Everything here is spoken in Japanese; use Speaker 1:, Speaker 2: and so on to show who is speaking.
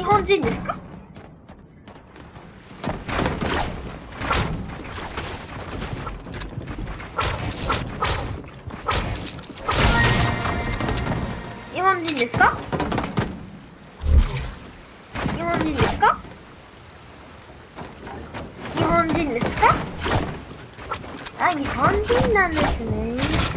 Speaker 1: 日本人ですか？日本人ですか？日本人ですか？日本人ですか？あ、日本人なんですね。